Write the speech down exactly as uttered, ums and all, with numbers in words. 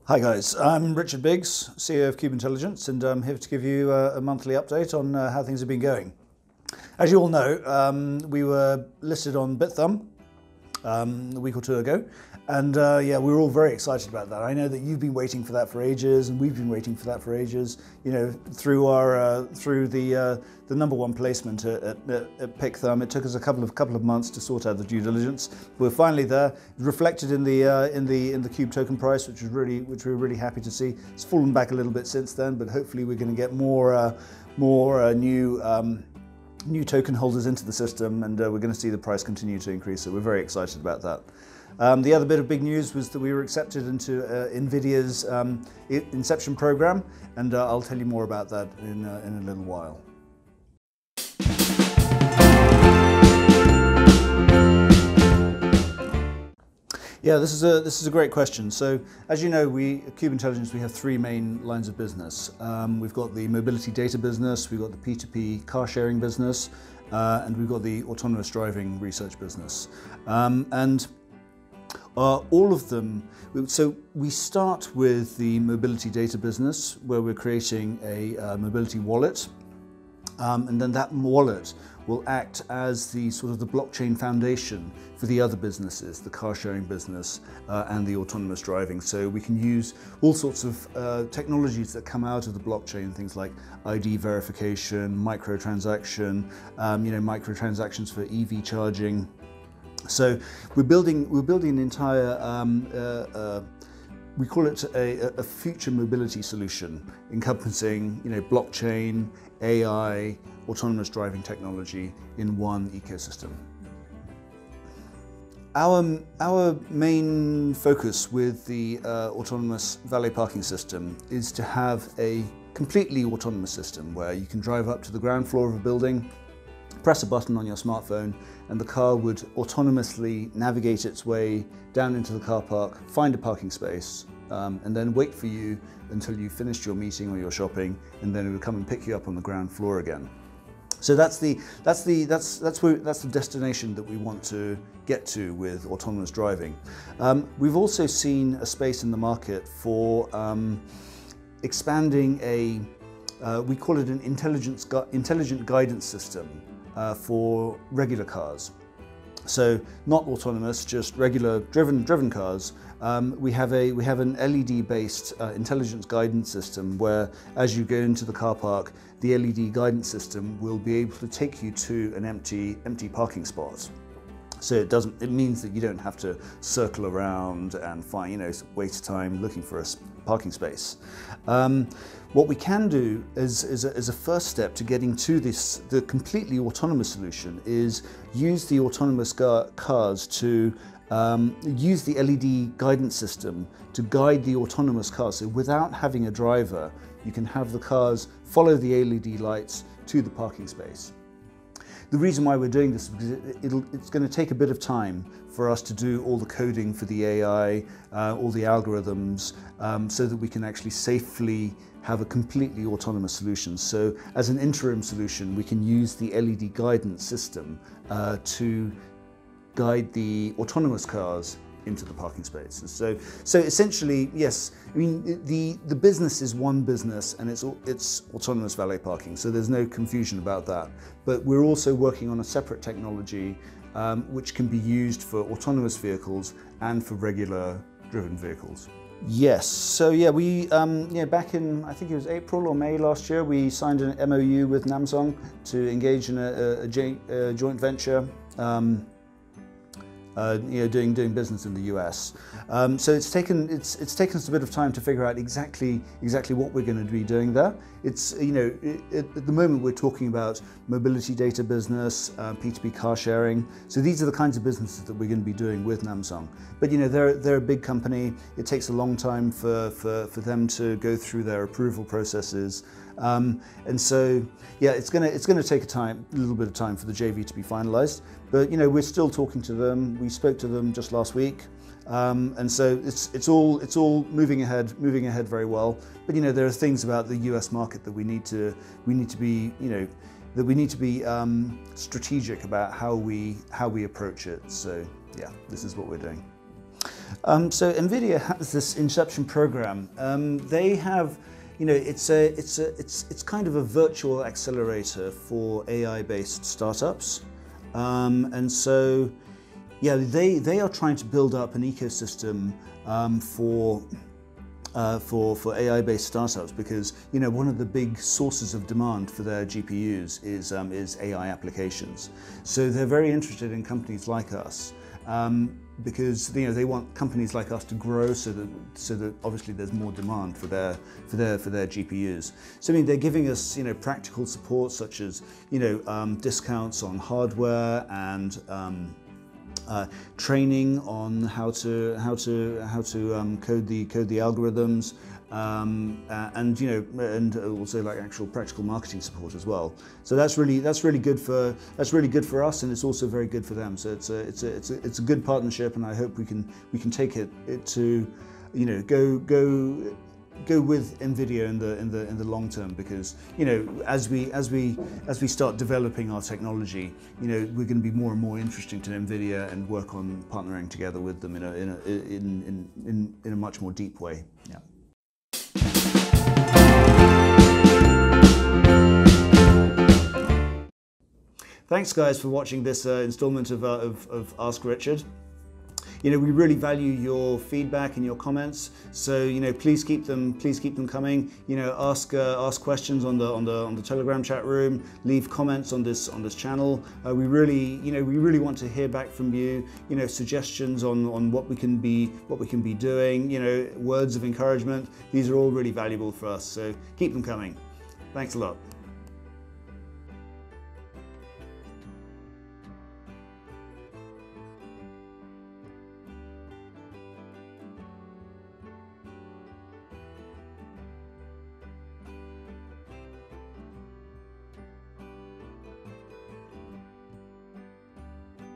Hi guys, I'm Richard Biggs, C E O of Cube Intelligence, and I'm here to give you a, a monthly update on uh, how things have been going. As you all know, um, we were listed on BitThumb um, a week or two ago, and uh, yeah, we were all very excited about that. I know that you've been waiting for that for ages, and we've been waiting for that for ages. You know, through our uh, through the uh, the number one placement at, at, at PickThumb, it took us a couple of couple of months to sort out the due diligence. We're finally there, reflected in the uh, in the in the Cube token price, which was really which we were really happy to see. It's fallen back a little bit since then, but hopefully we're going to get more uh, more uh, new. Um, new token holders into the system, and uh, we're going to see the price continue to increase, so we're very excited about that. Um, the other bit of big news was that we were accepted into uh, NVIDIA's um, Inception program, and uh, I'll tell you more about that in, uh, in a little while. Yeah, this is a this is a great question. So, as you know, we at Cube Intelligence we have three main lines of business. Um, we've got the mobility data business, we've got the P two P car sharing business, uh, and we've got the autonomous driving research business. Um, and uh, all of them. So we start with the mobility data business, where we're creating a uh, mobility wallet, um, and then that wallet will act as the sort of the blockchain foundation for the other businesses, the car sharing business uh, and the autonomous driving. So we can use all sorts of uh, technologies that come out of the blockchain, things like I D verification, microtransaction, um, you know, microtransactions for E V charging. So we're building we're building an entire um, uh, uh, we call it a, a future mobility solution, encompassing, you know, blockchain, A I, autonomous driving technology in one ecosystem. Our, our main focus with the uh, autonomous valet parking system is to have a completely autonomous system where you can drive up to the ground floor of a building, press a button on your smartphone, and the car would autonomously navigate its way down into the car park, find a parking space, um, and then wait for you until you finished your meeting or your shopping, and then it would come and pick you up on the ground floor again. So that's the that's the that's that's where that's the destination that we want to get to with autonomous driving. Um, we've also seen a space in the market for um, expanding a uh, we call it an intelligence gu intelligent guidance system uh, for regular cars. So not autonomous, just regular driven driven cars. Um, we have a we have an L E D-based uh, intelligence guidance system where, as you go into the car park, the L E D guidance system will be able to take you to an empty empty parking spot. So it doesn't. It means that you don't have to circle around and find, you know, waste time looking for a parking space. Um, what we can do as, as, a, as a first step to getting to this, the completely autonomous solution, is use the autonomous cars to um, use the L E D guidance system to guide the autonomous cars. So without having a driver, you can have the cars follow the L E D lights to the parking space. The reason why we're doing this is because it, it'll, it's going to take a bit of time for us to do all the coding for the A I, uh, all the algorithms, um, so that we can actually safely have a completely autonomous solution. So as an interim solution, we can use the L E D guidance system uh, to guide the autonomous cars into the parking spaces. So, so essentially, yes, I mean, the, the business is one business, and it's, it's autonomous valet parking, so there's no confusion about that. But we're also working on a separate technology um, which can be used for autonomous vehicles and for regular driven vehicles. Yes, so yeah, we, um, yeah, back in, I think it was April or May last year, we signed an M O U with NAMSUNG to engage in a, a, a joint venture. Um, Uh, you know, doing doing business in the U S. Um, so it's taken it's it's taken us a bit of time to figure out exactly exactly what we're going to be doing there. It's you know it, it, at the moment we're talking about mobility data business, uh, P two P car sharing. So these are the kinds of businesses that we're going to be doing with NAMSUNG. But you know they're they're a big company. It takes a long time for for for them to go through their approval processes. Um, and so, yeah, it's gonna it's gonna take a time, a little bit of time for the J V to be finalised. But you know, we're still talking to them. We spoke to them just last week, um, and so it's it's all it's all moving ahead, moving ahead very well. But you know, there are things about the U S market that we need to we need to be you know that we need to be um, strategic about how we how we approach it. So yeah, this is what we're doing. Um, so NVIDIA has this Inception program. Um, they have, you know, it's a, it's a, it's, it's kind of a virtual accelerator for A I-based startups, um, and so, yeah, they they are trying to build up an ecosystem um, for. Uh, for, for A I-based startups, because you know one of the big sources of demand for their G P Us is, um, is A I applications. So they're very interested in companies like us um, because you know they want companies like us to grow so that so that obviously there's more demand for their for their for their G P Us. So I mean they're giving us you know practical support such as you know um, discounts on hardware and um, Uh, training on how to how to how to um, code the code the algorithms, um, uh, and you know, and also like actual practical marketing support as well. So that's really that's really good for that's really good for us, and it's also very good for them. So it's a it's a it's a, it's a good partnership, and I hope we can we can take it, it to, you know, go go. go with NVIDIA in the in the in the long term, because you know as we as we as we start developing our technology, you know we're going to be more and more interesting to NVIDIA and work on partnering together with them in a in a, in, in in in a much more deep way. Yeah. Thanks guys for watching this uh, installment of, uh, of of Ask Richard. You know, we really value your feedback and your comments. So, you know, please keep them, please keep them coming. You know, ask uh, ask questions on the on the on the Telegram chat room. Leave comments on this on this channel. Uh, we really, you know, we really want to hear back from you. You know, suggestions on on what we can be what we can be doing. You know, words of encouragement. These are all really valuable for us. So keep them coming. Thanks a lot.